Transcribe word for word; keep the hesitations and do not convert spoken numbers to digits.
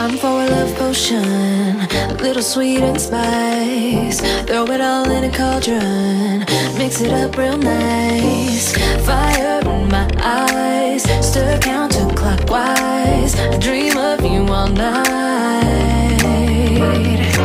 Time for a love potion, a little sweet and spice. Throw it all in a cauldron, mix it up real nice. Fire in my eyes, stir counterclockwise. I dream of you all night.